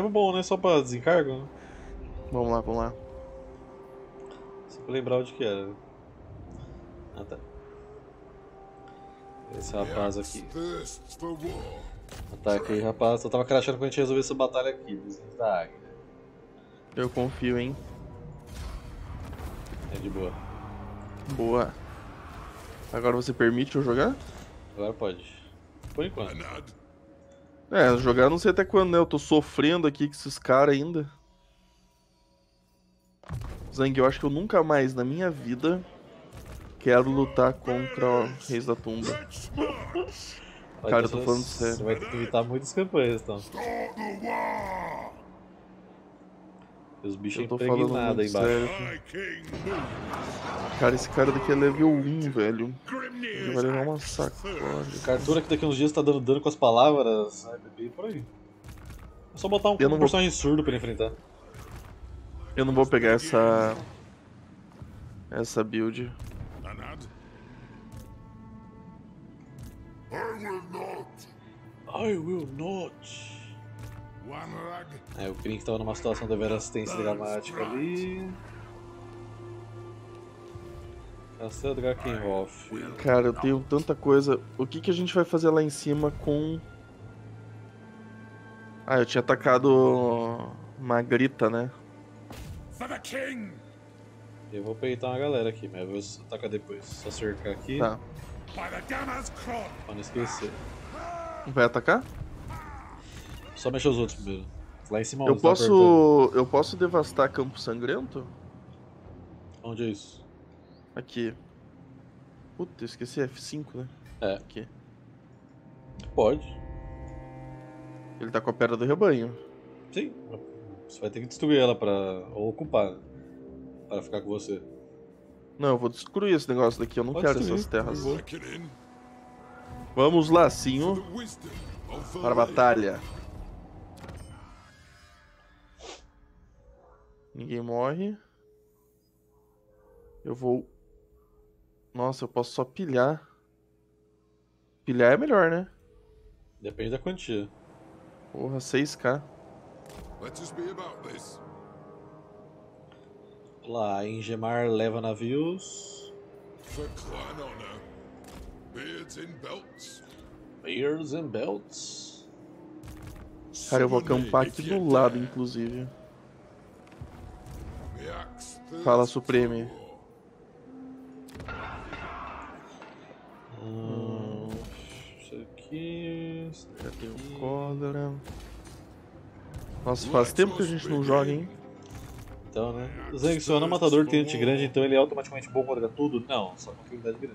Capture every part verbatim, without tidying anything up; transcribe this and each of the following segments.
É bom, né? Só pra desencargo, né? Vamos lá, vamos lá. Só pra lembrar onde que era. Ah, tá. Esse rapaz aqui. Ataque aí, rapaz. Eu tava crachando quando a gente resolver essa batalha aqui. Desenho da águia. Eu confio, hein. É de boa. Boa. Agora você permite eu jogar? Agora pode. Por enquanto. É, jogar não sei até quando, né? Eu tô sofrendo aqui com esses caras ainda. Zang, eu acho que eu nunca mais na minha vida quero lutar contra Reis da Tumba. Cara, eu tô falando sério. Você vai ter que evitar muitas campanhas, então. Os bichos Eu tô falando impregnados muito aí embaixo. sério. Cara, esse cara daqui é level um, velho. Ele vai levar uma sacode. Cartura que daqui a uns dias tá dando dano com as palavras. Ai, bebê, por aí. É só botar um, Eu não um vou- personagem surdo pra ele enfrentar. Eu não vou pegar essa... Essa build. I will not. É, o Krink tava numa situação de vera assistência dramática ali. Castelo Drakenhof. Cara, eu tenho tanta coisa. O que que a gente vai fazer lá em cima com... Ah, eu tinha atacado uma grita, né? Eu vou peitar uma galera aqui, mas eu vou atacar depois. Só cercar aqui. Tá. Pra não esquecer. Vai atacar? Só mexer os outros primeiro. Lá em cima Eu onde tá apertando? posso... Eu posso devastar Campo Sangrento? Onde é isso? Aqui. Puta, eu esqueci F cinco, né? É. Aqui. Pode. Ele tá com a Pedra do Rebanho. Sim. Você vai ter que destruir ela pra... ou ocupar. Para ficar com você. Não, eu vou destruir esse negócio daqui, eu não Pode quero destruir, essas terras. por favor. Vamos lá, senhor. Para a batalha. Ninguém morre. Eu vou... Nossa, eu posso só pilhar. Pilhar é melhor, né? Depende da quantia. Porra, seis K. Lá, Engemar leva navios. Beards and belts. Cara, eu vou acampar aqui do lado, inclusive. Fala, Supreme. Hum, isso aqui. Isso Cadê o aqui. Cólera? Nossa, faz tempo que a gente não joga, hein? Então, né? Zang, se o Anão Matador tem anti-grande, então ele é automaticamente bom contra tudo? Não, só com habilidade grande.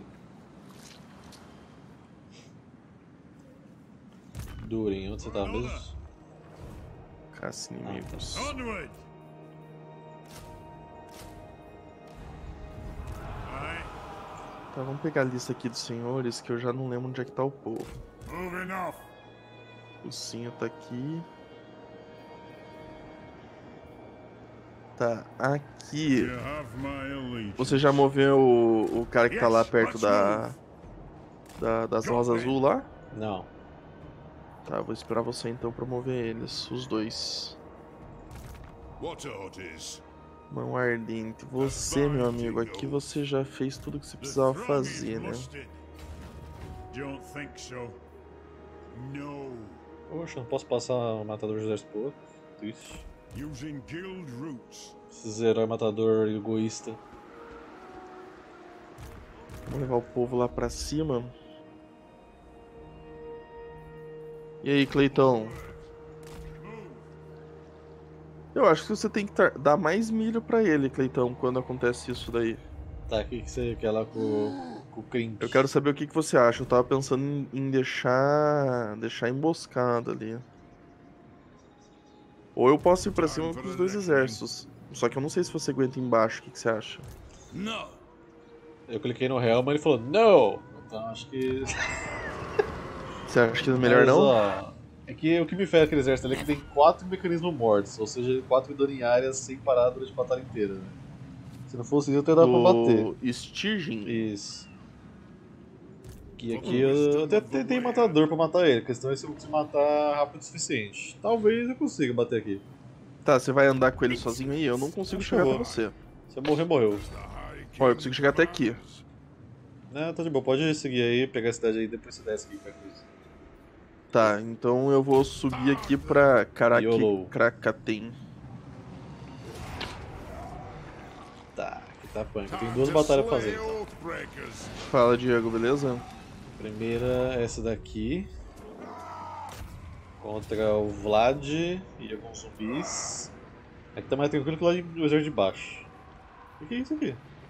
Durin, onde você tá mesmo? Caça inimigos. Tá, vamos pegar a lista aqui dos senhores, que eu já não lembro onde é que tá o povo. O Cinho tá aqui. Tá, aqui. Você já moveu o, o cara que tá lá perto da, da das rosas azul lá? Não. Tá, vou esperar você então pra mover eles, os dois. Mão ardente, você, meu amigo, aqui você já fez tudo que você precisava fazer, né? Poxa, não posso passar o Matador José Expo. Triste. Esses herói matador egoísta. Vamos levar o povo lá pra cima. E aí, Cleitão? Eu acho que você tem que dar mais milho pra ele, Cleitão, quando acontece isso daí. Tá, o que, que você quer lá com, com o Krink? Eu quero saber o que, que você acha. Eu tava pensando em, em deixar deixar emboscado ali. Ou eu posso ir pra cima com os dois exércitos. Só que eu não sei se você aguenta embaixo. O que, que você acha? Não. Eu cliquei no Helm e ele falou não. Então acho que... Você acha que é melhor Mas, não? Ó, é que o que me fere aquele exército ali é que tem quatro mecanismos mortos. Ou seja, quatro dano em área sem parar durante a batalha inteira. Né? Se não fosse isso, eu teria dado pra bater. Do Stirging? Isso. E aqui eu, eu até tentei matador pra matar ele, a questão é se eu consigo matar rápido o suficiente. Talvez eu consiga bater aqui. Tá, você vai andar com ele sozinho aí? Eu não consigo Acho chegar que eu até vou. você. Se eu morrer, morreu. Ó, eu consigo chegar até aqui. Não, tá de boa, pode seguir aí, pegar a cidade aí, depois você desce aqui, qualquer coisa. Tá, então eu vou subir aqui pra Karaki YOLO. Krakaten. Tá, aqui tá punk. Tem duas batalhas pra fazer. Então. Fala, Diego, beleza? Primeira é essa daqui. Contra o Vlad e alguns zumbis. Aqui tá mais tranquilo que lá no exército de baixo. O que é isso aqui?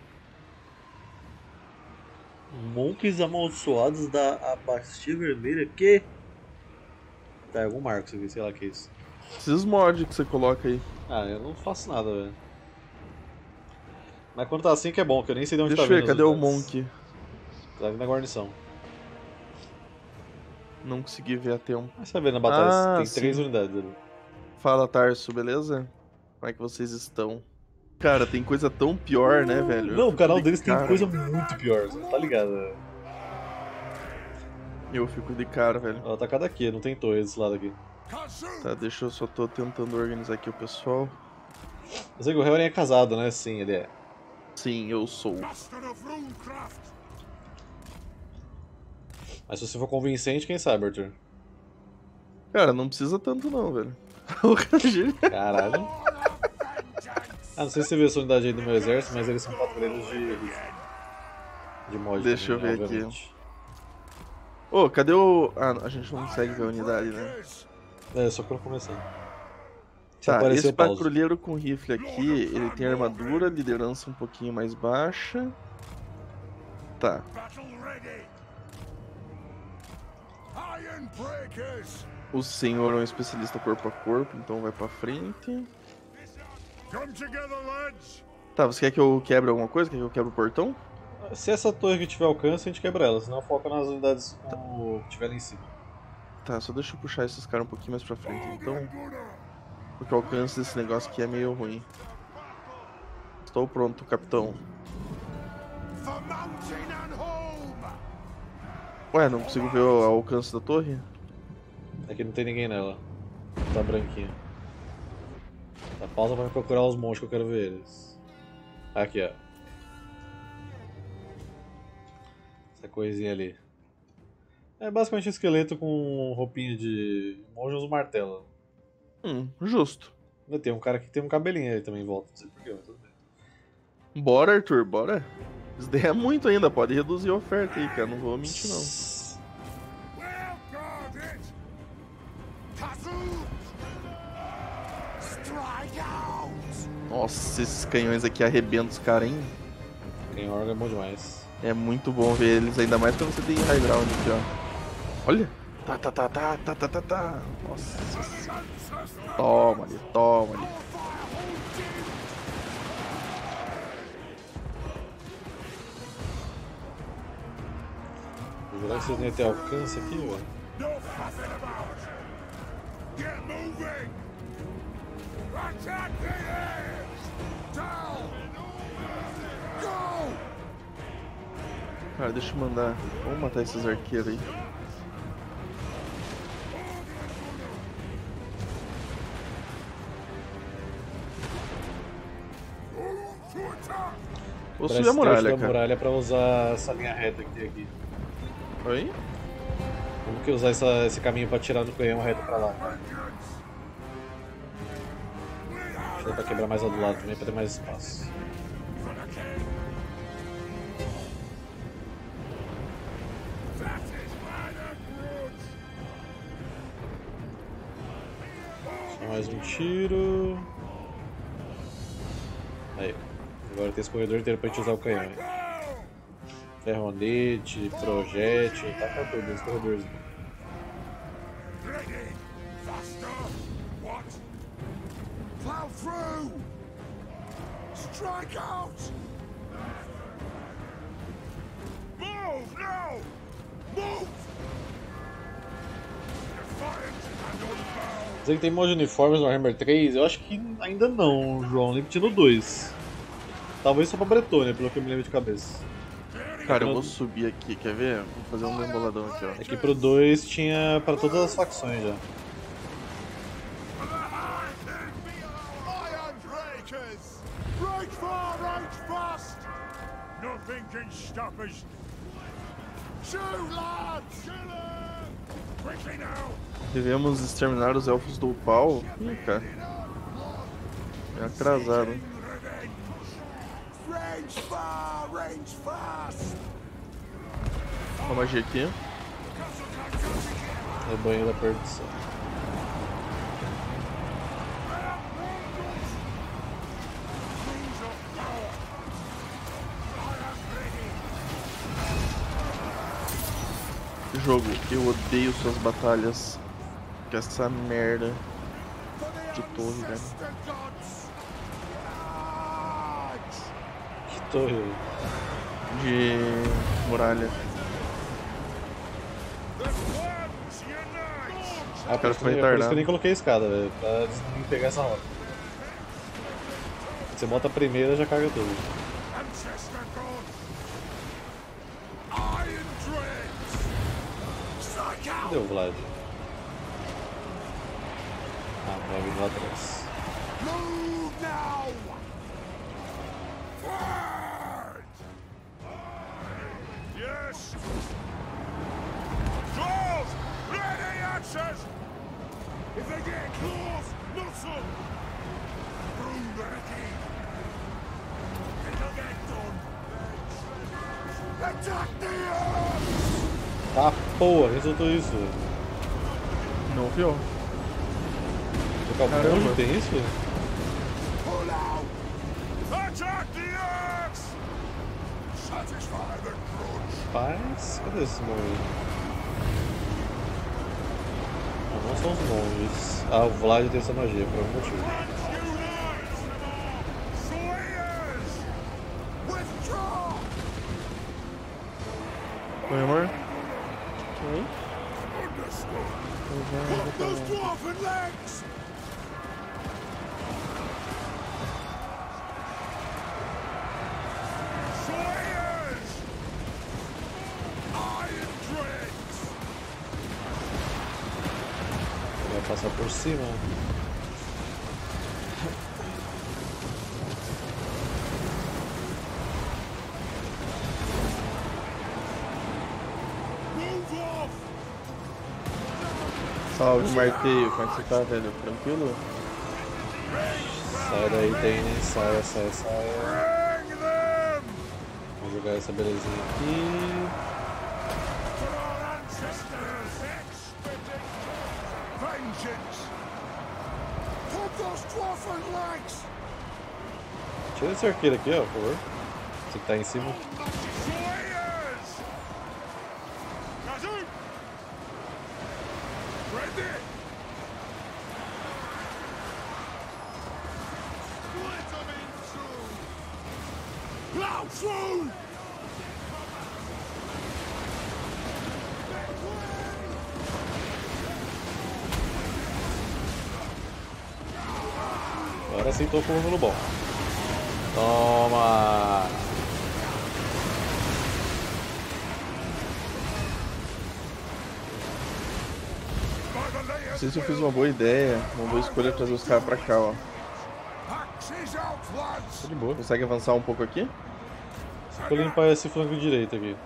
Monks amaldiçoados da Abastia Vermelha? Que? Tá, é algum marco isso aqui, sei lá o que é isso. Esses mods que você coloca aí. Ah, eu não faço nada, velho. Mas quando tá assim que é bom, que eu nem sei de onde Deixa tá eu vindo ver, as cadê o unidades. Monk? Tá vindo na guarnição. Não consegui ver a tempo. Mas você vai ver na batalha, Ah, tem sim. três unidades ali. Fala, Tarso, beleza? Como é que vocês estão? Cara, tem coisa tão pior, né, velho? Eu Não, o fico canal de deles cara. tem coisa muito pior, você não tá ligado, velho. Eu fico de cara, velho. Ela tá cada aqui, não tem torre desse lado aqui. Tá, deixa eu só tô tentando organizar aqui o pessoal. Eu sei que o Helren é casado, né? Sim, ele é. Sim, eu sou. Mas se você for convincente, quem sabe, Arthur? Cara, não precisa tanto não, velho. O cara- Caralho. Ah, não sei se você viu essa unidade aí do meu exército, mas eles são patrulheiros de... de mod Deixa também, eu ver obviamente. Ô, cadê o... Ah, a gente não consegue ver a unidade, né? É, só quando começar. Se Tá, aparecer, esse eu pauso. patrulheiro com rifle aqui, ele tem armadura, liderança um pouquinho mais baixa. Tá. O senhor é um especialista corpo a corpo, então vai pra frente. Tá, você quer que eu quebre alguma coisa? Quer que eu quebre o portão? Se essa torre que tiver alcance, a gente quebra ela, senão foca nas unidades com... que tiver lá em cima. Tá, só deixa eu puxar esses caras um pouquinho mais pra frente, então. Porque o alcance desse negócio aqui é meio ruim. Estou pronto, capitão. Ué, não consigo ver o alcance da torre? Aqui não tem ninguém nela. Tá branquinho. Tá, pausa pra me procurar os monstros que eu quero ver eles. Aqui, ó. Essa coisinha ali. É basicamente um esqueleto com roupinha de monge e uns martelos. Hum, justo. Ainda tem um cara que tem um cabelinho aí também em volta, não sei porquê, mas tudo bem. Bora, Arthur, bora. Isso daí é muito ainda, pode reduzir a oferta aí, cara. Não vou mentir, não. Nossa, esses canhões aqui arrebentam os caras, hein? Tem órgão é bom demais. É muito bom ver eles, ainda mais quando você tem high ground aqui, ó. Olha! Tá, tá, tá, tá, tá, tá, tá, tá. Nossa. Toma ali, toma ali. Vou jurar que vocês nem ter alcance aqui, velho. Cara, deixa eu mandar. Vamos matar esses arqueiros aí. Vou subir a muralha, da cara. muralha pra usar essa linha reta que tem aqui. Oi? Como que usar essa, esse caminho pra tirar no canhão reto pra lá, cara? Deixa eu pra quebrar mais lá do lado também pra ter mais espaço. Só mais um tiro. Aí. Agora tem esse corredor inteiro pra gente usar o canhão. Hein? Ferronete, projétil, tá com tudo esse corredorzinho. Plow through! Strike out! Move now! Move! Dizer que tem mod de uniformes no Warhammer três? Eu acho que ainda não, João. Lembro que tinha no dois. Talvez só pra Bretônia, pelo que eu me lembro de cabeça. Cara, eu vou subir aqui, quer ver? Vou fazer um emboladão aqui, ó. Aqui pro dois tinha pra todas as facções já. Iron breakers! Right far, right fast! Nothing can stop us. Shoot, lads! Quickly now! Devemos exterminar os elfos do pau? Ih, cara. É atrasado. Range far, range fast! Uma magia aqui. Rebanho da perdição. Jogo, eu odeio suas batalhas. Com essa merda de torre, velho. Que torre? De muralha. Ah, o cara por foi isso que eu retardado. nem coloquei a escada, velho. Pra eles não pegar essa rota. Você bota a primeira já caga tudo. Cadê o Vlad? Ah, vai vir lá atrás. Move now! Forward! Yes! Claws! Ready answers! If they get claws, not so! Broom ready! It'll get done! Attack the earth! Ah, porra, resultou isso. Não viu? Tocar o monge, tem isso? Pull out! Attack the earth! Satisfy the grudge! Paz? Cadê esse monge? Não, não são os monges. Ah, o Vlad tem essa magia, por algum motivo. Slayers! Withdraw! Oi, amor? Oi? Understood! Put those dwarven legs! Slayers! Iron dregs! Vai passar por cima. Move off! Salve, Marteio. Como é que você tá, velho? Tranquilo? Sai daí, Dane. Saia, saia, saia. Bring them! Vamos jogar essa belezinha aqui. For our ancestors! Vengeance! Put those dwarven legs! Tira esse arqueiro aqui, ó, por favor. Você que tá em cima. Slayers! Kazoo! Ready! Split them in two! Plow through! Agora sim tô com o no bom. Toma! Não sei se eu fiz uma boa ideia, uma boa escolha trazer os caras pra cá, ó. Axes out, lads! Tá de boa. Consegue avançar um pouco aqui? Vou limpar esse flanco direito aqui.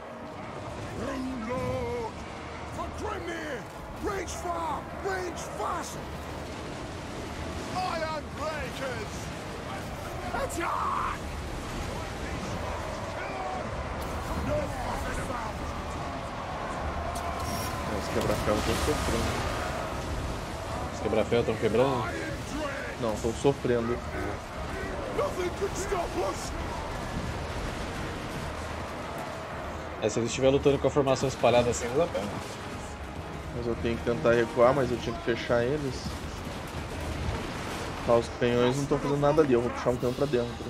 Lord! For Grimnir! Range far! Range fast! Iron breakers! Attack! No fucking about! Os quebra-ferro estão sofrendo. Os quebra-ferro estão quebrando? Iron dread! Não, estão sofrendo. Nothing can stop us! É, se eles estiverem lutando com a formação espalhada assim, não dá pena. Mas eu tenho que tentar recuar, mas eu tinha que fechar eles. Tá, os canhões não estão fazendo nada ali, eu vou puxar um canhão pra dentro.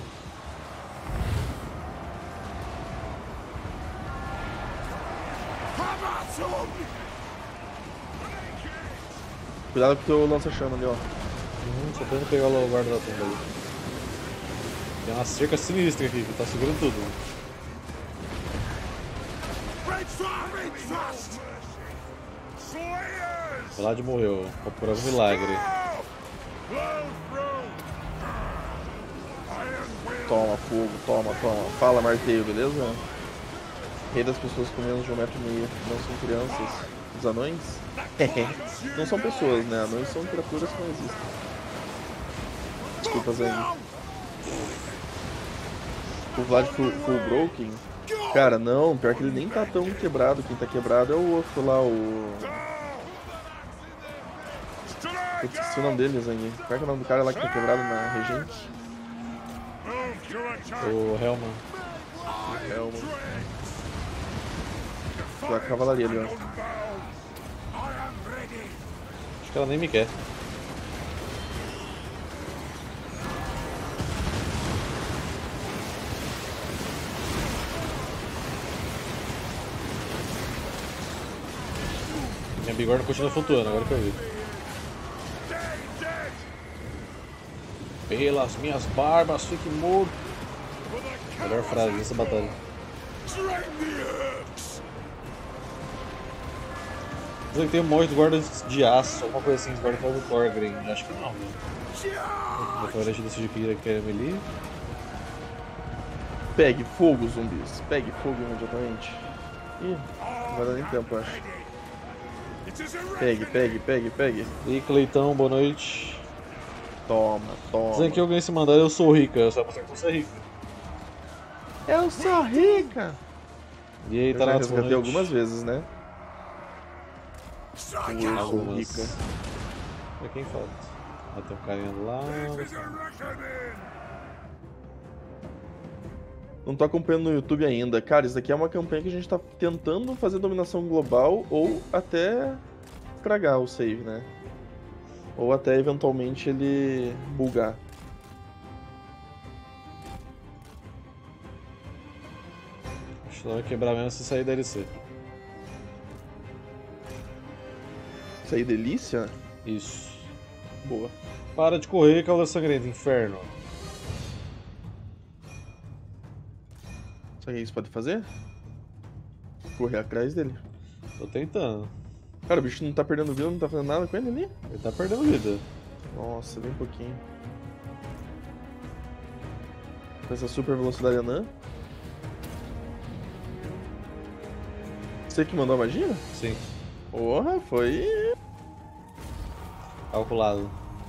Cuidado com o teu lança-chama ali, ó. Uhum, só tentando pegar o guarda da tumba ali. Tem uma cerca sinistra aqui que tá segurando tudo. Vlad morreu, por algum milagre. Toma fogo, toma, toma. Fala, marteio, beleza? Rei das pessoas com menos de um metro e meio. Não são crianças. Os anões? Não são pessoas, né? Anões são criaturas que não existem. Desculpa, Zang. O Vlad full, full broken? Cara, não. Pior que ele nem tá tão quebrado. Quem tá quebrado é o outro lá, o... Putz, esqueci o nome dele, Zang. Qual é, que é o nome do cara lá que tá quebrado na Regente? O Hellman. O Hellman. A cavalaria ali, ó. Acho que ela nem me quer. Minha bigorna continua flutuando, agora que eu vi. Pelas minhas barbas, fique morto. Melhor frase dessa batalha. Dizem que tem um monte de guardas de aço, alguma coisa assim, de guarda do Thorgrim. Acho que não, viu? O floresta desse Jupira que é melee. Pegue fogo, zumbis. Pegue fogo imediatamente. Ih, não vai dar nem tempo, eu acho. Pegue, pegue, pegue, pegue. E Cleitão, boa noite. Toma, toma. Dizem que alguém se mandar, eu sou rica, só pra você que você é rica. Eu sou rica! E aí, Eu tá já na resgatei algumas vezes, né? Eu sou Algumas. rica. Pra quem falta? Ah, tem um carinha lá. Não tô acompanhando no YouTube ainda. Cara, isso daqui é uma campanha que a gente tá tentando fazer dominação global ou até estragar o save, né? Ou até eventualmente ele bugar. Acho que vai quebrar mesmo se sair da L C. Isso aí, delícia? Isso. Boa. Para de correr, Cauda Sangrenta, inferno. Sabe o que isso pode fazer? Correr atrás dele. Tô tentando. Cara, o bicho não tá perdendo vida, não tá fazendo nada com ele ali? Ele tá perdendo vida. Nossa, bem pouquinho. Com essa super velocidade anã. Você que mandou a magia? Sim. Porra, foi... Calculado.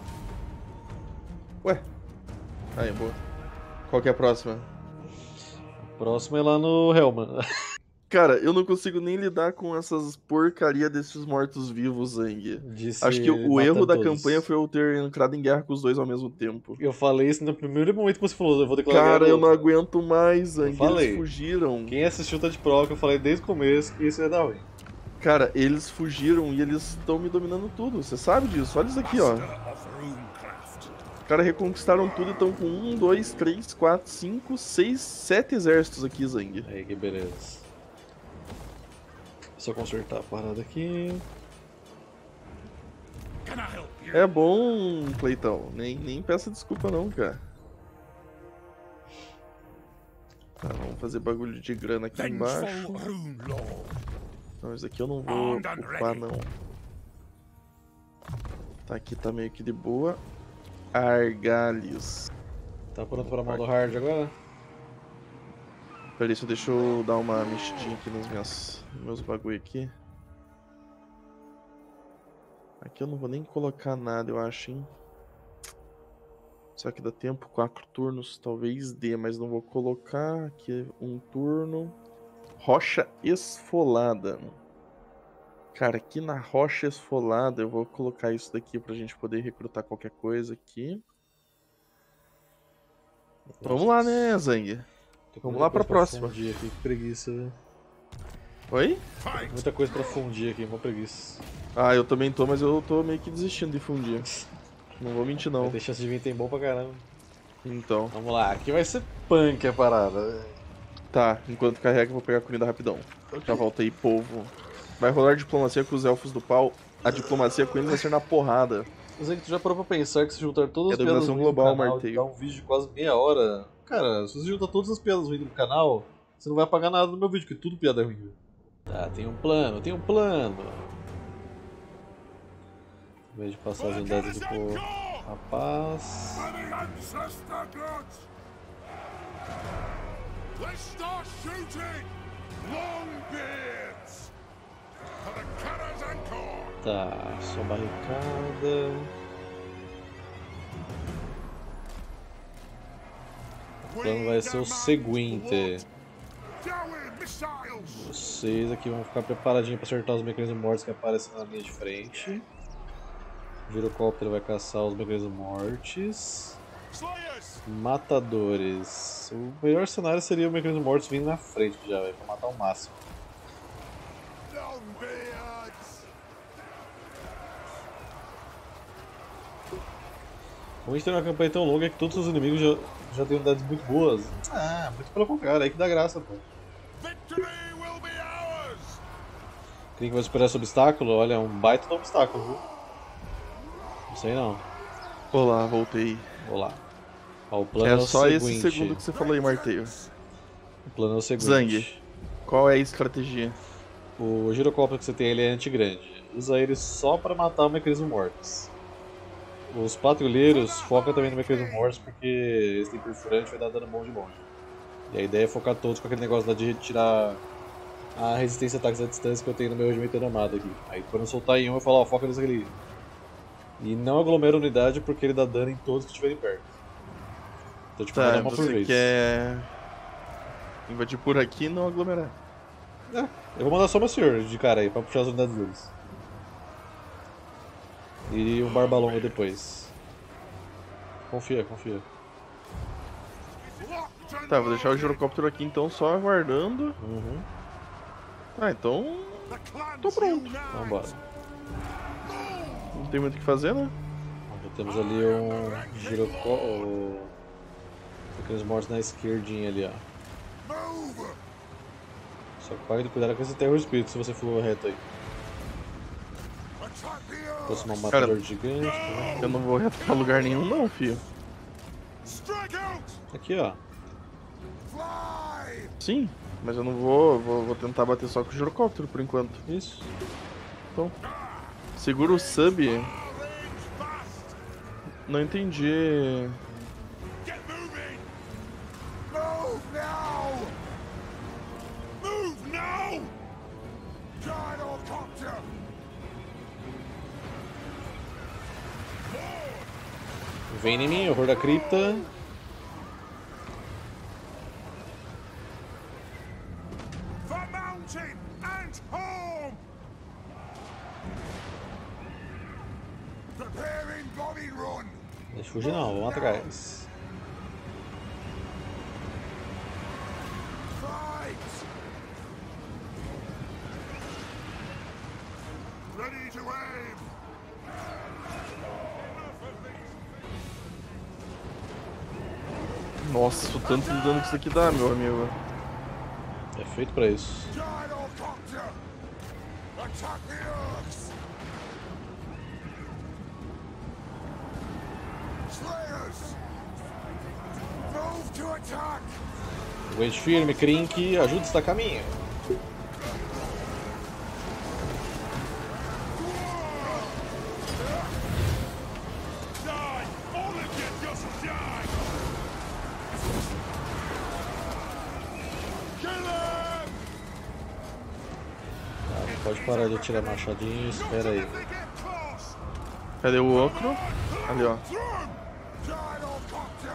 Ué. Aí, boa. Qual que é a próxima? Próximo é lá no Hellman. Cara, eu não consigo nem lidar com essas porcaria desses mortos-vivos, Zang. Disse Acho que o matando erro da todos. campanha foi eu ter entrado em guerra com os dois ao mesmo tempo. Eu falei isso no primeiro momento que você falou, eu vou declarar Cara, guerra eu não outro. aguento mais, Zang. Eu falei. Eles fugiram. Quem assistiu tá de prova que eu falei desde o começo que isso ia dar ruim. Cara, eles fugiram e eles estão me dominando tudo. Você sabe disso? Olha isso aqui, ó. Os caras reconquistaram tudo e estão com um, dois, três, quatro, cinco, seis, sete exércitos aqui, Zang. Aí, que beleza. Só consertar a parada aqui. É bom, Cleitão. Nem, nem peça desculpa não, cara. Tá, vamos fazer bagulho de grana aqui embaixo. Não, isso aqui eu não vou ocupar, não. Tá, aqui tá meio que de boa. Argalhos. Tá pronto pra modo hard agora? Peraí, só deixa eu dar uma mexidinha aqui nos meus, nos meus bagulho aqui. Aqui eu não vou nem colocar nada, eu acho, hein. Só que dá tempo, quatro turnos, talvez dê, mas não vou colocar. Aqui um turno. Rocha esfolada. Cara, aqui na rocha esfolada eu vou colocar isso daqui pra gente poder recrutar qualquer coisa aqui. Vamos lá, né, Zang? Vamos lá pra próxima. Fundir aqui, que preguiça, velho. Oi? Muita coisa pra fundir aqui, uma preguiça. Ah, eu também tô, mas eu tô meio que desistindo de fundir. Não vou mentir, não. Vai ter chance de vir tem bom pra caramba. Então. Vamos lá, aqui vai ser punk a parada. Tá, enquanto carrega eu vou pegar a comida rapidão. Já volta aí, povo. Vai rolar diplomacia com os elfos do pau. A diplomacia com eles vai ser na porrada. Mas é que tu já parou pra pensar que se juntar todas É as piadas dominação ruins do global, canal, marteio. dá um vídeo de quase meia hora. Cara, se você juntar todas as piadas ruins do canal, você não vai pagar nada no meu vídeo, porque tudo piada é ruim. Tá, tem um plano, tem um plano. Em vez de passar as unidades aqui pro rapaz. Let's start shooting! Longbeards! For the Karazhanko! Tá, só barricada. O plano vai ser o seguinte. Vocês aqui vão ficar preparadinhos para acertar os mecanismos mortos que aparecem na linha de frente. O girocóptero vai caçar os mecanismos mortos. Matadores. O melhor cenário seria o mecanismo mortos vindo na frente já, véio, pra matar o máximo. Como a gente tem uma campanha tão longa é que todos os inimigos já, já têm unidades muito boas. Ah, muito pelo contrário, aí que dá graça, pô. Quem que vai superar esse obstáculo? Olha, é um baita de obstáculo, viu? Não sei não. Olá, voltei. Olá. Ó, o plano É é o só seguinte. esse segundo que você falou aí, Marteio. O plano é o seguinte. Zang, qual é a estratégia? O girocóptero que você tem ele é anti-grande. Usa ele só para matar o mecanismo mortos. Os patrulheiros focam também no mecanismo mortos porque esse tem perfurante vai dar dano bom de longe. E a ideia é focar todos com aquele negócio lá de retirar a resistência a ataques à distância que eu tenho no meu regimento armado aqui. Aí quando eu soltar em um eu falo, ó, foca nesse ali. E não aglomera a unidade porque ele dá dano em todos que estiverem perto. Então tipo, vai Tá, dar uma por você vez. quer invadir por aqui e não aglomerar. É, eu vou mandar só meu senhor de cara aí pra puxar as unidades deles. E um barbalonga depois. Confia, confia. Tá, vou deixar o girocóptero aqui então só aguardando. Uhum. Tá, então tô pronto. Então bora. Não tem muito o que fazer, né? Já temos ali um girocóptero. Aqueles mortos na esquerdinha ali, ó. Só que pague de cuidado com esse terror espírito se você for reto aí. Aproximar um matador gigante. Né? Eu não vou reto pra lugar nenhum não, filho. Aqui, ó. Sim, mas eu não vou, vou, vou tentar bater só com o girocóptero por enquanto. Isso. Então, segura o sub. Não entendi. Move now! Move now! Gyrocopter! Vem em mim, horror da cripta. For mountain and home! Preparing body run! Deixa eu fugir não, vamos atrás. Fight! Ready to aim! Nossa, o tanto de dano que isso aqui dá, meu amigo. É feito pra isso. Gyrocopter! Attack the Earths! Slayers! Move to attack! Wait firme, Krink, ajuda a destacar caminho. Die! All of you just die! Kill him! Tá, pode parar de atirar machadinho, espera aí. They get close! Cadê o outro? Ali, ó. Through him! Gyrocopter!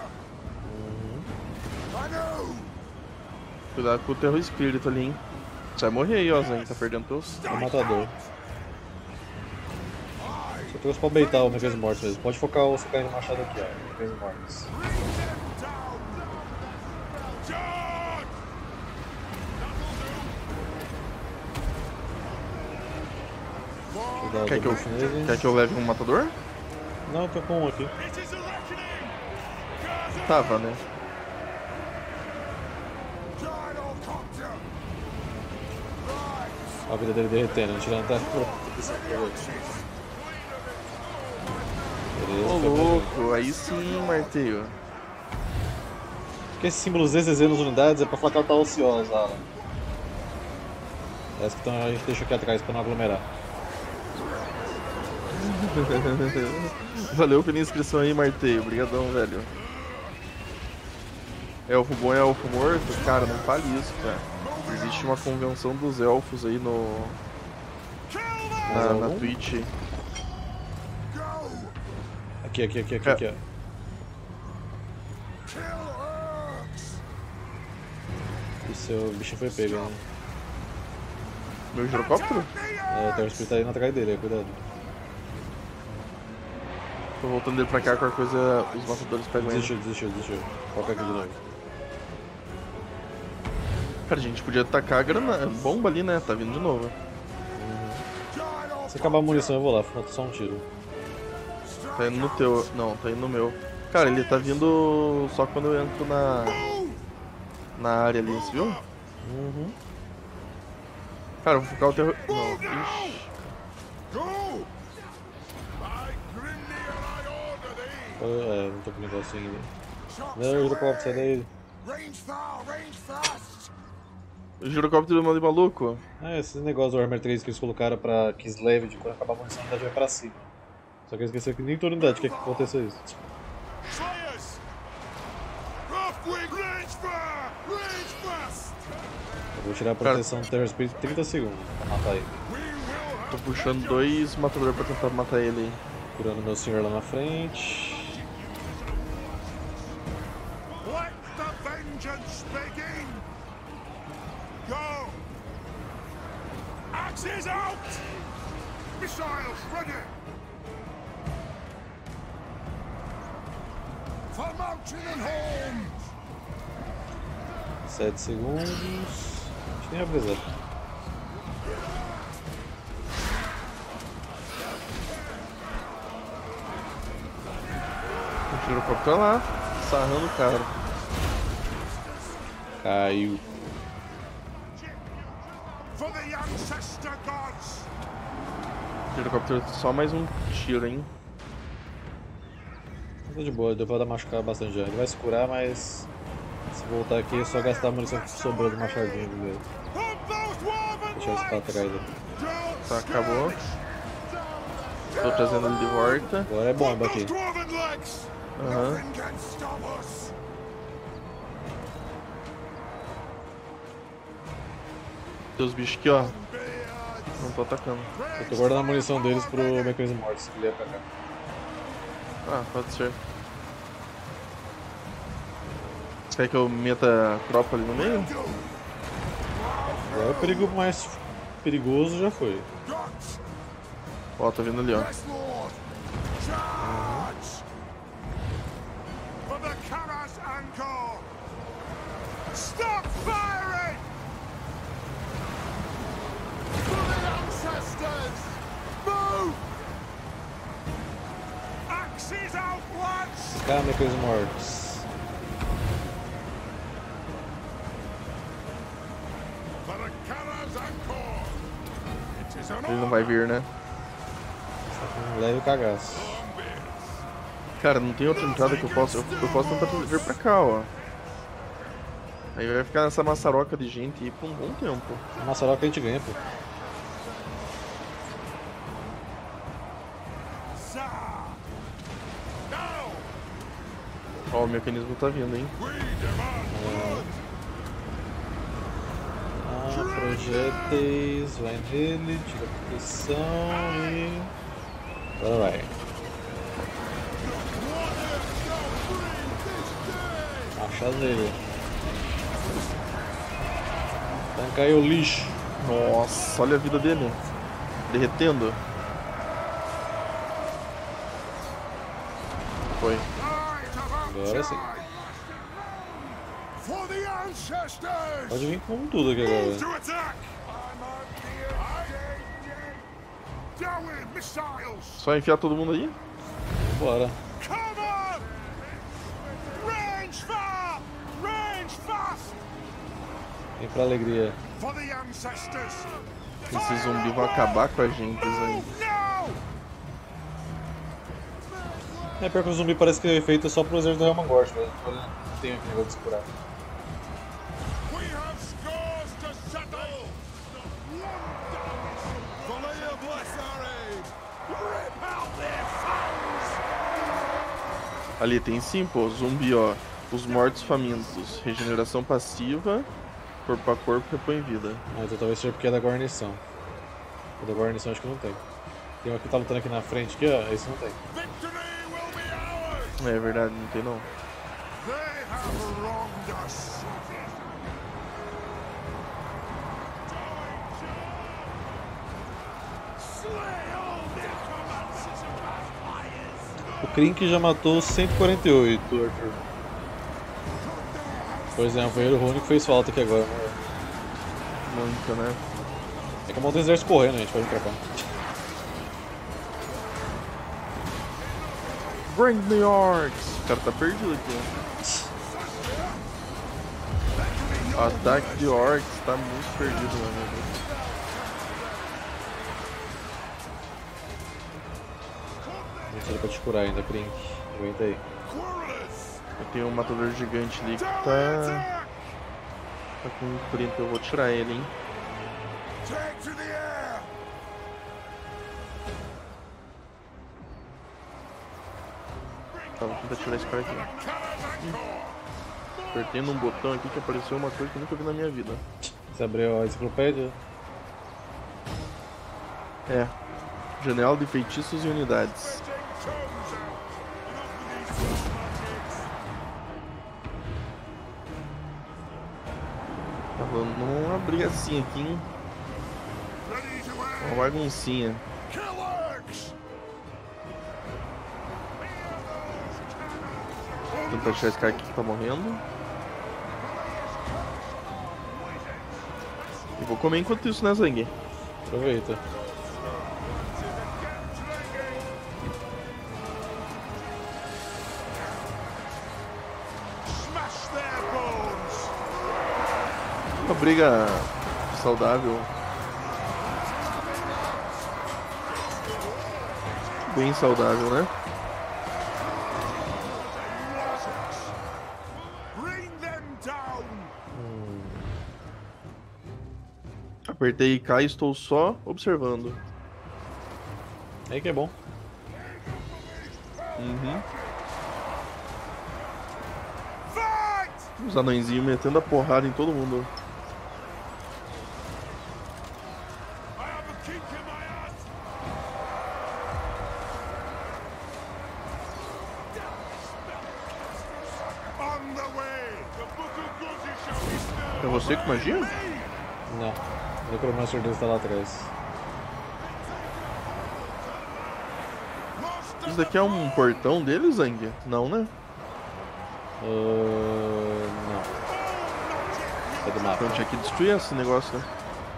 I know! Cuidado com o terror espírito ali, hein. Você vai morrer aí, ó, Zang. Tá perdendo teus. É o matador. Só trouxe pra baitar o mecanismo mortos mesmo. Pode focar o focar no machado aqui, ó. Mecanismo mortos. Bring them down! Charge! Deixa eu dar o Quer que eu, debuff nele. quer que eu leve um matador? Não, eu tô com um aqui. It is a reckoning! Tava, né? Gyrocopter! Right! Olha a vida dele derretendo, não tirando até. Beleza, Ô foi mais um. louco, aí sim, marteio. Porque esse símbolo Z Z Z nas unidades é pra falar que ela tá ociosa, Alan. Essa que então a gente deixa aqui atrás pra não aglomerar. Valeu pela inscrição aí, Marteio. Obrigadão, velho. Elfo bom é elfo morto? Cara, não fale isso, cara. Existe uma convenção dos elfos aí no... Na, na Twitch. Aqui, aqui, aqui, aqui, É. aqui, ó. E seu bichinho foi pego, né? Meu girocóptero? É, tem um espírito aí atrás dele, aí, cuidado. Tô voltando ele pra cá, qualquer coisa os matadores pegam ele. Desistiu, desistiu, desistiu. Foca aqui de novo. Cara, a gente podia tacar a grana... bomba ali, né? Tá vindo de novo. Se acabar a munição, eu vou lá, falta só um tiro. Tá indo no teu... Não, tá indo no meu. Cara, ele tá vindo só quando eu entro na... Na área ali, você viu? Uhum. Cara, eu vou focar o terror... Não, ixi. É, não tô com negócio ainda. Não, girocóptero, sai daí. Range far, range fast. O girocóptero do maluco. Ah, esse negócio do Armor três que eles colocaram pra Kislev de quando acabar a munição, a unidade vai pra cima. Só que eu esqueci que nem toda unidade quer que aconteça isso. Slayers. Rough-wing, range far, range fast. Eu vou tirar a proteção do Terror Spirit em trinta segundos pra matar ele. We will have Tô puxando dois matadores pra tentar matar ele aí. Curando meu senhor lá na frente. let the vengeance begin. Go. Axes out. Missiles ready. For mountain and home. sete segundos. A gente nem vai precisar. O girocóptero tá lá, sarrando o cara. Caiu. For the ancestor gods. O girocóptero só mais um tiro, hein? Tá de boa, deu pra dar machucar bastante já. Ele vai se curar, mas se voltar aqui é só gastar a munição que sobrou do machadinho dele. Deixar isso pra trás. Ó. Tá, acabou. Tô trazendo ele de volta. Agora é bomba aqui. Aham. Nothing can stop us. Tem os bichos aqui, ó. Não tô atacando. Eu tô guardando a munição deles pro mecanismo morto, se ele ia pra cá. Ah, pode ser. Você quer que eu meta a tropa ali no meio? Agora o perigo mais perigoso já foi. Gods, Ó, tá vindo ali, ó. yes, Lord. Charge. For the Karas Angkor. Stop firing. For the ancestors. Move. Axes out, lads. Cá, mecanismo mortos. For the Karas Angkor. It is an Ele não vai vir, né? Um leve cagaço. Cara, não tem outra entrada que eu posso. Eu, eu posso tentar vir pra cá, ó. Aí vai ficar nessa maçaroca de gente aí por um bom tempo. A maçaroca a gente ganha, pô. Sir. Now. Ó, o mecanismo tá vindo, hein? We demand. Ah, projéteis, vai nele, tira a proteção e. Agora vai. Machado nele. Tanca aí o lixo. Nossa, olha a vida dele. Derretendo. Foi. Agora sim. For the ancestors. Pode vir com tudo aqui agora. To attack. I'm on the Down with missiles. Só enfiar todo mundo aí? Bora. Come on. Range far. Range fast. Vem pra alegria. For the ancestors. Esses zumbis vão acabar com a gente aí. Move now. É pior que o zumbi parece que é feito só pro exército do Helmangort, velho. Não tem aquele negócio de se curar. We have scores to settle. Ali tem sim, pô, zumbi, ó. Os mortos famintos. Regeneração passiva. Corpo a corpo, repõe vida. Ah, então talvez seja porque é da guarnição. O da guarnição acho que não tem. Tem um que tá lutando aqui na frente, aqui, ó. Esse não tem. Victory will be ours! É verdade, não tem não. They have wronged us. Slay all necromancers and vampires! O Krink já matou cento e quarenta e oito, Arthur. Pois é, um ferreiro rúnico fez falta aqui agora. Né? Muito, né? É que eu montei um exército correndo, a gente pode atrapar. Bring the orcs! O cara tá perdido aqui, ó. O ataque de orcs tá muito perdido, meu amigo. Não sei pra te curar ainda, Krink. Aguenta aí. Eu tenho um matador gigante ali que tá... Tá com trinta, eu vou tirar ele, hein. Take to the air! Tá, vou tentar tirar esse cara aqui. Hum. Apertei num botão aqui que apareceu uma coisa que eu nunca vi na minha vida. Você abriu a enciclopédia? É. Janela de feitiços e unidades. Tá rolando uma brigacinha aqui, hein? Uma baguncinha. Vou tentar tirar esse cara aqui que tá morrendo. E vou comer enquanto isso, né, Zang? Aproveita. Uma briga saudável. Bem saudável, né? Apertei K e estou só observando. Aí que é bom. Uhum. Os anõezinhos metendo a porrada em todo mundo. É você com magia? Não. O Necromancer deles tá lá atrás. Isso daqui é um portão deles, Zang? Não, né? Uh, não. É do mapa. Então tinha que destruir esse negócio, né?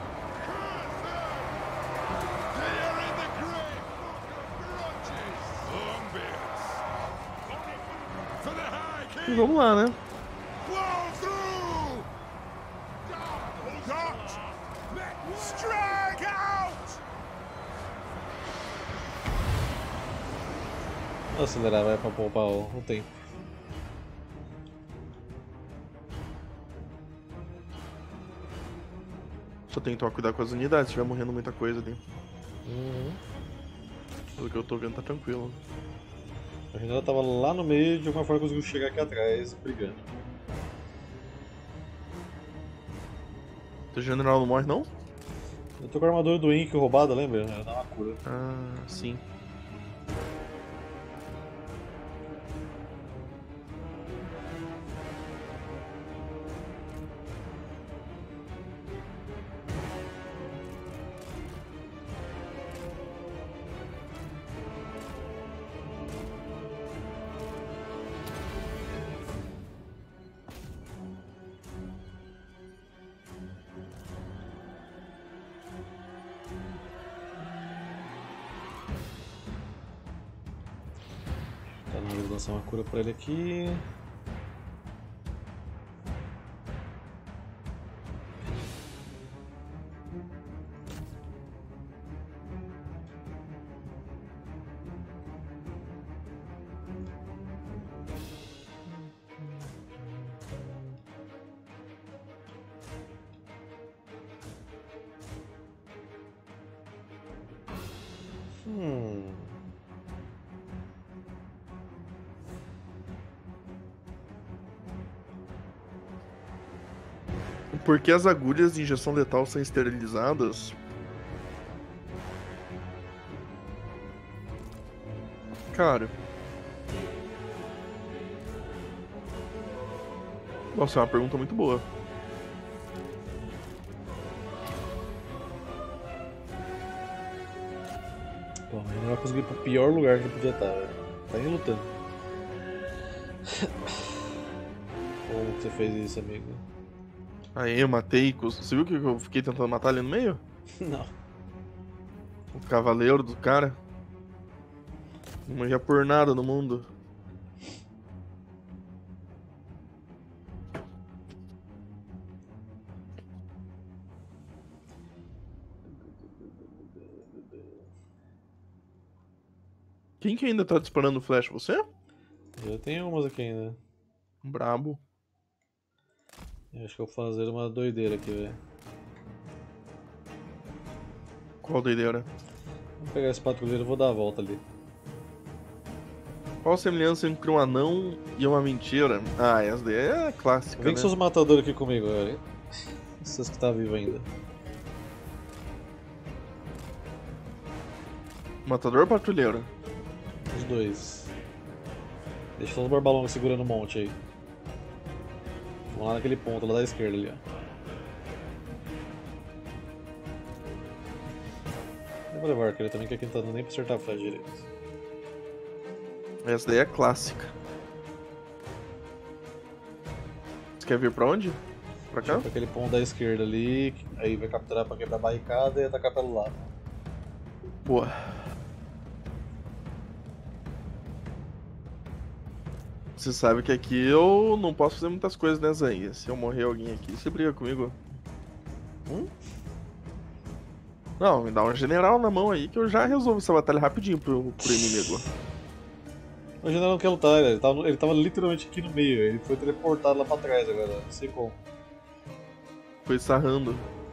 E vamos lá, né? Vou acelerar, vai pra poupar o, o tempo. Só tem que tomar cuidado com as unidades, se estiver morrendo muita coisa ali. Uhum. Pelo que eu tô vendo, tá tranquilo. A gente tava lá no meio e de alguma forma conseguiu chegar aqui atrás, brigando. Teu general não morre, não? Eu tô com a armadura do Ink roubada, lembra? Ela dá uma cura. Ah, sim. Tá na hora de lançar uma cura pra ele aqui. Hum. Por que as agulhas de injeção letal são esterilizadas? Cara. Nossa, é uma pergunta muito boa. Bom, ele não vai conseguir ir pro pior lugar que ele podia estar, velho. Tá nem lutando. Como que você fez isso, amigo? Aí, eu matei. Você viu que eu fiquei tentando matar ali no meio? Não. O cavaleiro do cara. Não morria por nada no mundo. Quem que ainda tá disparando flash? Você? Eu tenho umas aqui ainda. Brabo. Eu acho que eu vou fazer uma doideira aqui, velho. Qual doideira? Vou pegar esse patrulheiro e vou dar a volta ali. Qual a semelhança entre um anão e uma mentira? Ah, essa daí é clássica, Vem né? com seus matadores aqui comigo, velho. Vocês que tá vivo ainda. Matador ou patrulheiro? Os dois. Deixa só os barbalongos segurando o monte aí. Vamos lá naquele ponto lá da esquerda ali, ó. Eu vou levar aquele também, que aqui não tá dando nem pra acertar a flecha direito. Essa daí é clássica. Você quer vir pra onde? Pra cá? Pra aquele ponto da esquerda ali, aí vai capturar pra quebrar a barricada e atacar pelo lado. Boa. Você sabe que aqui eu não posso fazer muitas coisas, né, Zang? Se eu morrer alguém aqui, você briga comigo. Hum? Não, me dá um general na mão aí que eu já resolvo essa batalha rapidinho pro, pro inimigo. O general não quer lutar, ele tava, ele tava literalmente aqui no meio, ele foi teleportado lá pra trás agora, não sei como. Foi sarrando.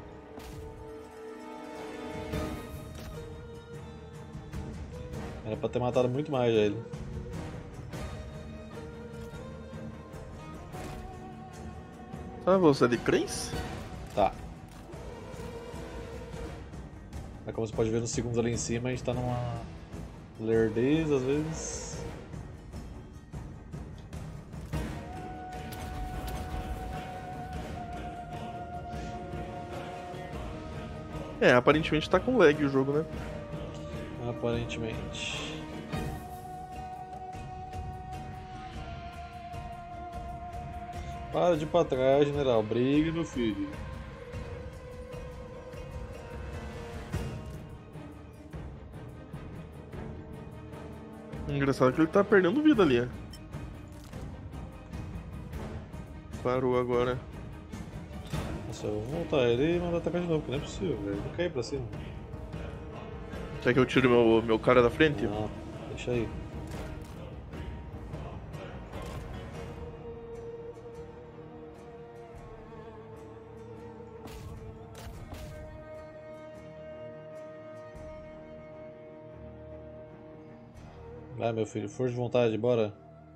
Era pra ter matado muito mais já ele. Ah, você de Cranes? Tá. Mas como você pode ver nos segundos ali em cima, a gente tá numa lerdez às vezes. É, aparentemente tá com lag o jogo, né? Aparentemente. Para de ir pra trás, general. Brigue, meu filho. Engraçado que ele tá perdendo vida ali. Parou agora. Nossa, eu vou voltar ele e mandar atacar de novo, porque não é possível, velho. Não cair pra cima. Quer que eu tire meu, meu cara da frente? Não, deixa aí. Vai, meu filho, força de vontade, bora.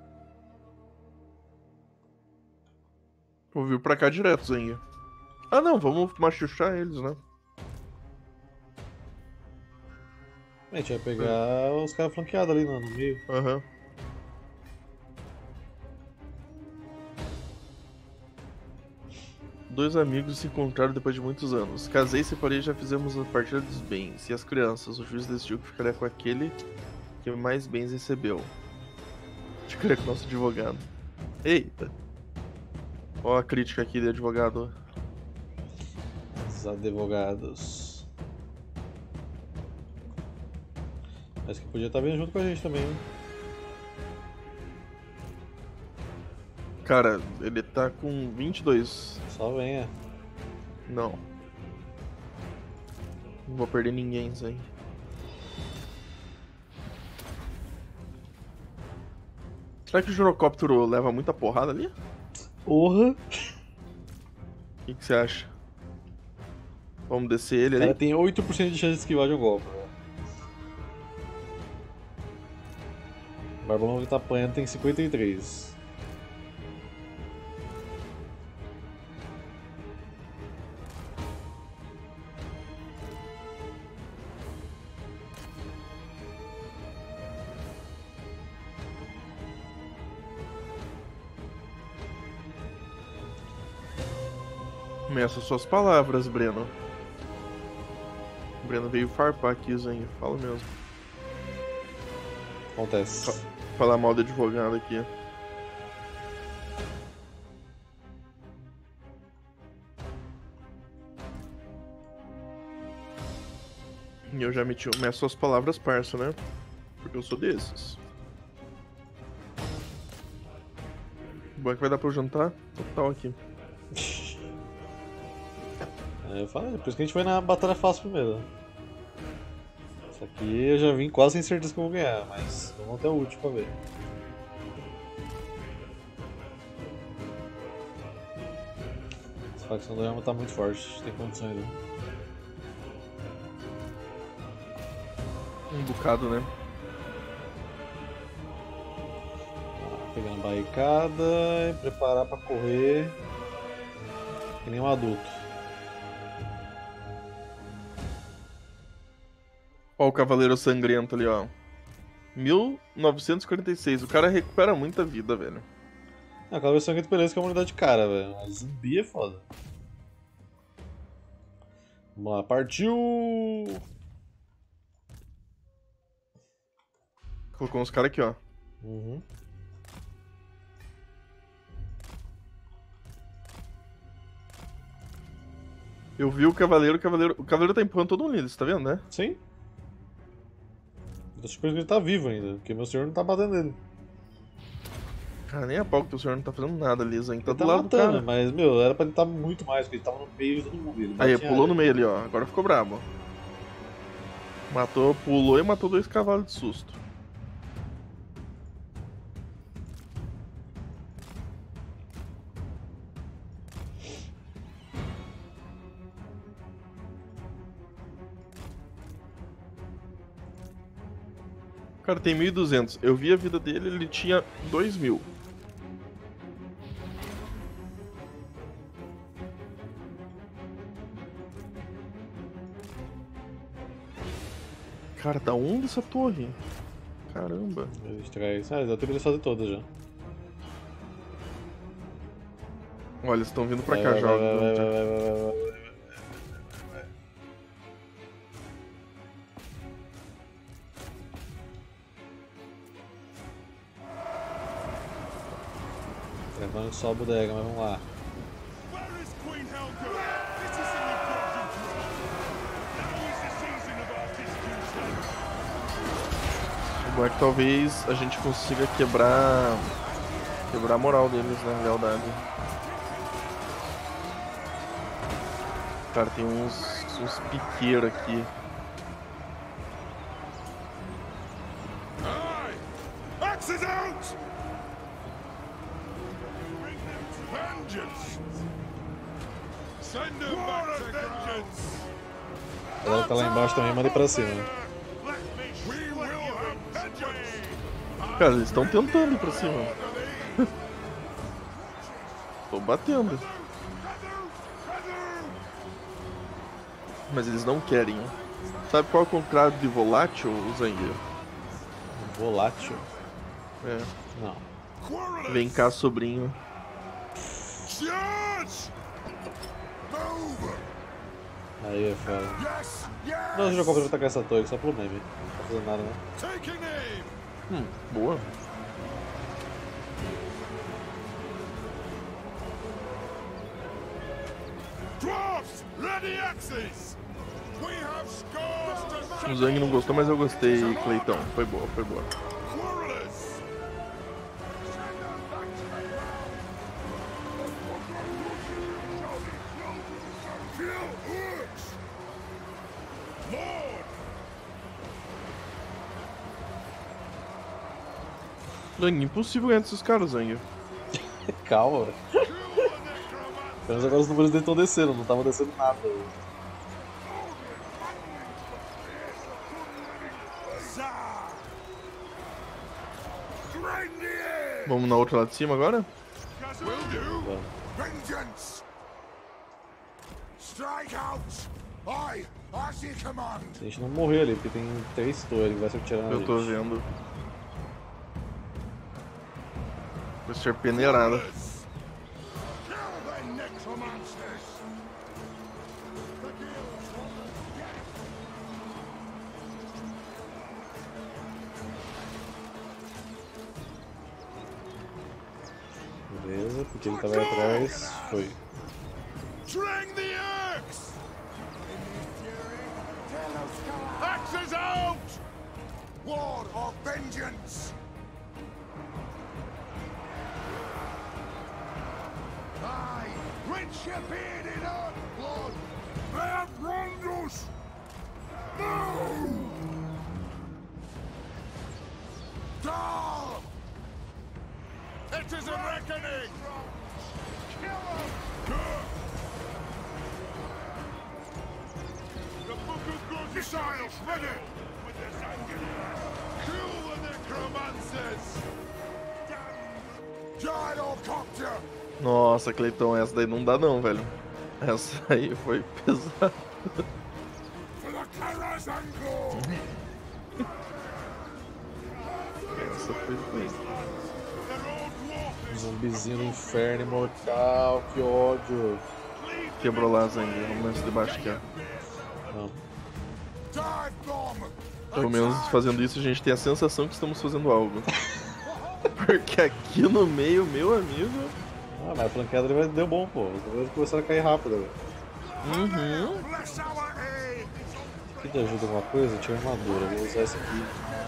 Vou vir pra cá direto, Zenga. Ah não, vamos machuchar eles, né? A gente vai pegar os caras flanqueados ali no, no meio. Aham. Dois amigos se encontraram depois de muitos anos. Casei e separei e já fizemos a partilha dos bens. E as crianças, o juiz decidiu que ficaria com aquele que mais bens recebeu. Ficaria com o nosso advogado. Eita. Ó a crítica aqui de advogado. Os advogados. Mas que podia estar vindo junto com a gente também, né? Cara, ele tá com vinte e dois. Só venha. Não. Não vou perder ninguém, isso aí. Será que o girocóptero leva muita porrada ali? Porra! O que, que você acha? Vamos descer ele O cara ali? tem oito por cento de chance de esquivar de um golpe, velho. O Barbalão que tá apanhando tem cinquenta e três. Meça suas palavras, Breno. O Breno veio farpar aqui, Zanho. Fala mesmo. Acontece. Fa falar mal do advogado aqui. E eu já meti o meço suas palavras, parça, né? Porque eu sou desses. Bom é que vai dar pra eu jantar total aqui. É, eu falei, por isso que a gente vai na batalha fácil primeiro. Isso aqui eu já vim quase sem certeza que eu vou ganhar, mas vamos até o último pra ver. Essa facção do Elmo tá muito forte, tem condições né? Um bocado, né? Ah, pegando a barricada e preparar pra correr que nem um adulto. Ó o Cavaleiro Sangrento ali, ó. mil novecentos e quarenta e seis. O cara recupera muita vida, velho. Ah, aquela versão que beleza que é uma unidade de cara, velho. Mas zumbi é foda. Vamos lá, partiu! Colocou uns caras aqui, ó. Uhum. Eu vi o Cavaleiro, o Cavaleiro... O Cavaleiro tá empurrando todo mundo ali, você tá vendo, né? Sim. Eu tô surpreso que ele tá vivo ainda, porque meu senhor não tá batendo nele. Cara, nem a pau que o teu senhor não tá fazendo nada ali, Zan. Tá Ele do tá lado matando, do cara. mas, meu, era pra ele estar muito mais, porque ele tava no meio de todo mundo. Ele Aí, batia pulou no área. meio ali, ó. Agora ficou brabo. Matou, pulou e matou dois cavalos de susto. O cara tem mil e duzentos. Eu vi a vida dele, ele tinha dois mil. Cara, da onde essa torre? Caramba. A gente traz. Ah, já tem que eles fazer todas já. Olha, eles estão vindo pra Vai, cá vai, já. vai, vai, vai, vai, vai, vai, vai, vai. Levando só a bodega, mas vamos lá. Where is Queen Helga? This is an important war. Now is the season of our distribution. O bom é que talvez a gente consiga quebrar. Quebrar a moral deles, né? Lealdade. Cara, tem uns. uns piqueiros aqui. Aye! Axes out! Bring them to vengeance! Send them back to vengeance! A galera que tá lá embaixo também, manda ir pra cima. Né? Let me we will have vengeance! Cara, eles estão tentando ir pra cima. Tô batendo. Mas eles não querem. Sabe qual é o contrário de volátil, Zangueiro? Volátil? É. Não. Vem cá, sobrinho. Charge! Move! Aí é foda. Yes! Yes! Não, a gente vai atacar essa torre só pelo meme. Não tá fazendo nada, né? Taking aim! Hum, boa. Dwarfs, ready axes! We have scars to O Zang não gostou, mas eu gostei, Cleitão. Foi boa, foi boa. quarrelers! Kill orcs! Lord! Zang, impossível ganhar desses caras, Zang. Calma, velho. Kill the necromancer! Pelo menos agora os números dele estão descendo, não tava descendo nada. Zah! Grenadier! Vamos na outra lá de cima agora? Will do! Vamos. Vengeance! Strike out! I, as you command! Se a gente não morrer ali, porque tem três torres que vai ser tirando a Eu tô gente. vendo. Vai ser peneirada. Kill the necromancers! Beleza, porque ele tava aí atrás. Foi. Drang the axe! Axes out! War of vengeance! Aye, rinse your beard in earth blood! They have wronged us! No! Dahl! It is a reckoning! Kill him! The Book of Good missiles ready! With the Kill the necromancers! Gyrocopter! Nossa, Cleitão, essa daí não dá não, velho. Essa aí foi pesada. For the Karazango! Essa foi bem. Zumbizinho do inferno imortal, que ódio. Quebrou lá, Zangue. Vamos nesse debaixo aqui, ó. Não. Dive bomb! Pelo menos fazendo isso a gente tem a sensação que estamos fazendo algo. Porque aqui no meio, meu amigo. Ah, mas a flanqueada ele vai- deu bom, pô. Os goleiros começaram a cair rápido, velho. Uhum. Bless our aid! Aqui te ajuda alguma coisa? Tinha armadura, vou usar essa aqui.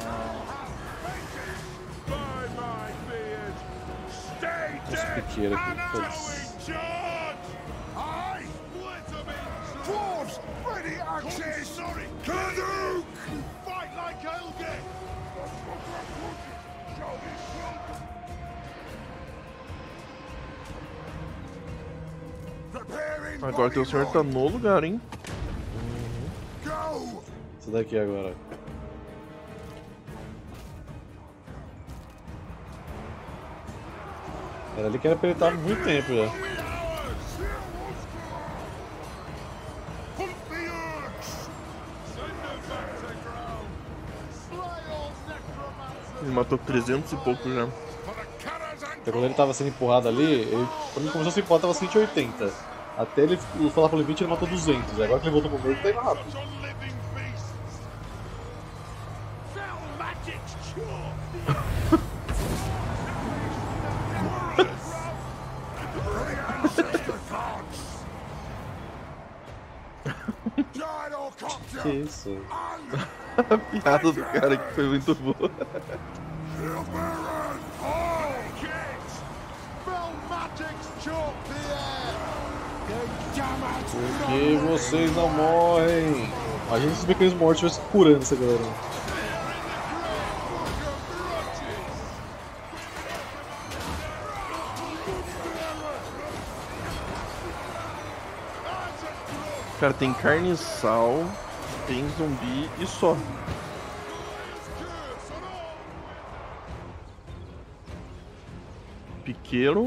By my beard! Stay Esse dead! piqueiro aqui, And now foda-se. we charge! Aye! Dwarves! Ready axes! Sorry! Kaduk! Fight like Helge! Preparing Agora teu senhor tá no lugar, hein? Go! Esse daqui agora. Era ali que era pra ele estar há muito tempo já. Hunt the urge! Send them back to ground! Slay all necromancers! Ele matou trezentos e pouco já. For the Karazhan! Então quando ele tava sendo empurrado ali, ele, quando ele começou a se empurrar tava cento e oitenta. Até ele falar pro limite ele matou duzentos. Agora que ele voltou pro meio, ele tá indo rápido. On living beasts! Fell magic's cure! Que isso? A piada do cara que foi muito boa. Por que vocês não morrem? Imagina se os pequenos mortos estivessem curando essa galera. Cara, tem carne e sal, tem zumbi e só. Piqueiro.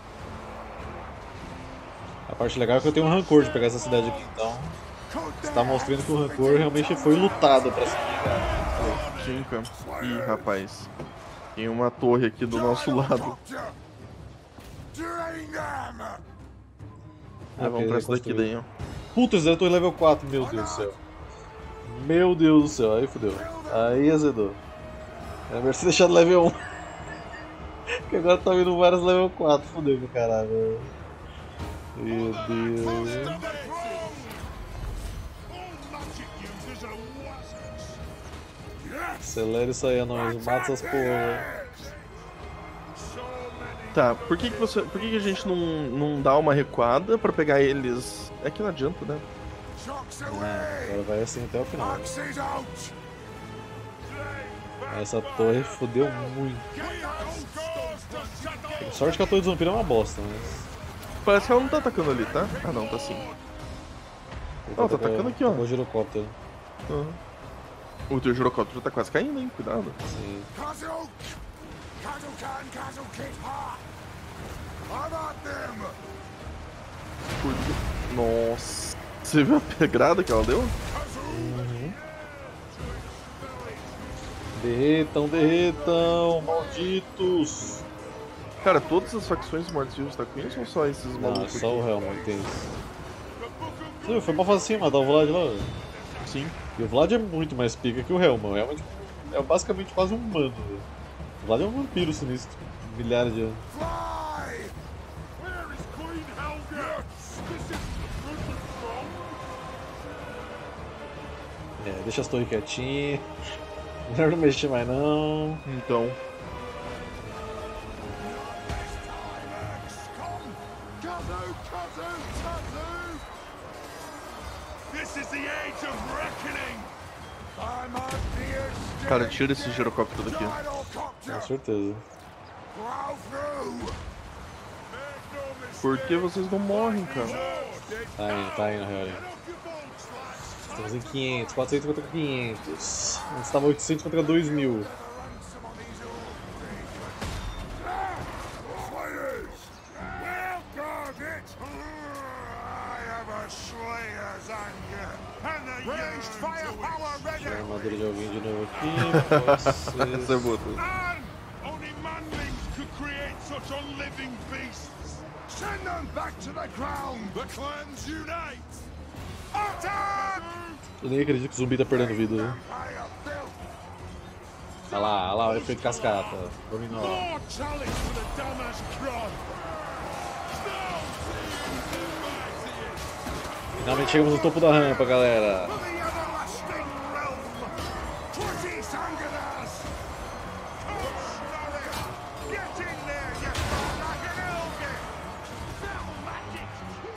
A parte legal é que eu tenho um rancor de pegar essa cidade aqui, então está mostrando que o rancor realmente foi lutado pra se pegar. Sim, cara. Ih, rapaz. Tem uma torre aqui do nosso lado. Drain them! Ah, Já vamos ok, pra essa daqui construiu. daí, ó. Puta, esse daí eu tô em level quatro, meu Deus do céu. Meu Deus do céu, aí fodeu. Aí azedou. É melhor você deixar no level um. Que agora tá vindo vários level quatro, fodeu meu caralho. velho. Meu Deus. All magic users are wasps! Yes! Acelera isso aí, anões. Mata essas porra, velho. So many Tá, por que que você, por que que a gente não, não dá uma recuada pra pegar eles? É que não adianta, né? shocks Ah, away! agora vai assim até o final. Axes out! Essa torre fodeu muito. Chaos goes to settle! Sorte que a torre do vampiro é uma bosta, mas. Parece que ela não tá atacando ali, tá? Ah não, tá sim. Ó, tá atacando aqui, ó. O girocóptero. Aham. O teu girocóptero tá quase caindo, hein? Cuidado. Sim. Kazuk! Kazukan Kazukit ha! I'm at them! Cuida- Nossa. Você viu a pedrada que ela deu? Derretam, derretam, malditos! Cara, todas as facções mortos-vivos tá com isso ou só esses Não, é malucos só aqui? o Helmut tem isso. Você viu, foi pra fazer assim, matar o Vlad lá. velho. Sim. E o Vlad é muito mais pica que o Helmut. O Helmut é basicamente quase um humano. velho. O Vlad é um vampiro sinistro. Milhares de anos. Fly! die! Where is Queen Helga? This is the wrong. É, deixa as torres quietinhas. Melhor não mexer mais não. Então, This is the age of reckoning. I'm up here. cara, tira esse girocóptero daqui. Com certeza. Por que vocês não morrem, cara? Tá indo, tá indo, Harry. Estamos em quinhentos, quatrocentos contra quinhentos. A gente estava oitocentos contra dois mil. Deixa a armadura de alguém de novo aqui. Essa é boa. Only manlings could create such unliving beasts. Send them back to the crown. The clans unite. Attack! Eu nem acredito que o zumbi tá perdendo vida, né? Olha lá, olha lá o efeito cascata. Dominó. More challenge for the Damask Cron. Finalmente chegamos no topo da rampa, galera. For the everlasting realm. Twenty Sangadas. Get in there, you fat like an elder. Battle magic.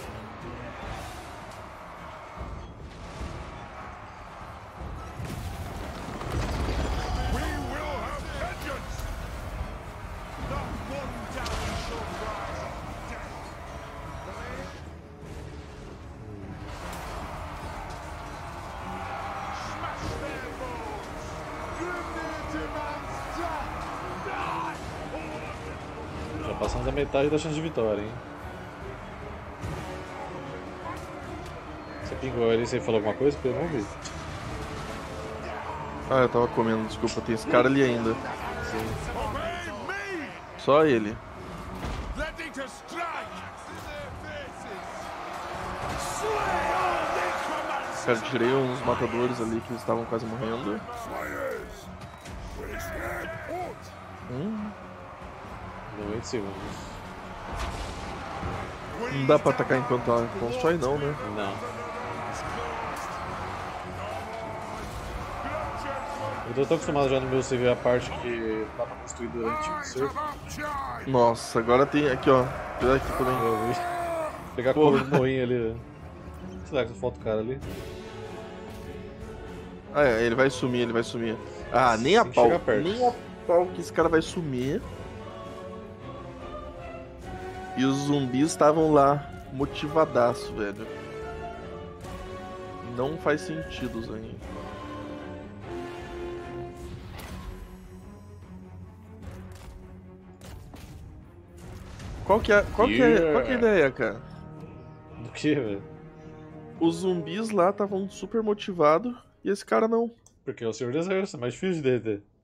We will have vengeance. Not one down shall rise of death. Smash their bones. Grimnir demands death. Die. Já passamos da metade da chance de vitória, hein? Você pingou ali, você falou alguma coisa? Porque eu não vi. Ah, eu tava comendo, desculpa, tem esse cara ali ainda. Obey me. Só ele. Ready to strike. Slay all necromancers. Cara, tirei uns matadores ali que estavam quase morrendo. Slayers. Hum, noventa segundos. não dá pra atacar enquanto ela constrói não, né? Não. Eu tô tão acostumado já no meu save a parte que dá pra construir durante o surf. Nossa, agora tem aqui, ó. Olha aqui também. Eu vi. Pegar a Porra. cor do morrinho ali. Será que falta o cara ali? Ah, é, ele vai sumir, ele vai sumir. Ah, nem a Tem que pau. chegar perto. Nem a pau que esse cara vai sumir. E os zumbis estavam lá, motivadaço, velho. Não faz sentido, Zanin. Qual que é, qual que é, qual que é a ideia, cara? Do que, velho? Os zumbis lá estavam super motivados e esse cara não. Porque é o Senhor do Exército, é mais difícil de deter.